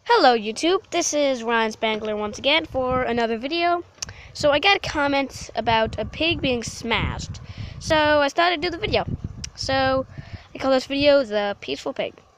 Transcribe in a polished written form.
Hello YouTube, this is Ryan Spangler once again for another video. So I got a comment about a pig being smashed, so I started to do the video. So I call this video The Peaceful Pig.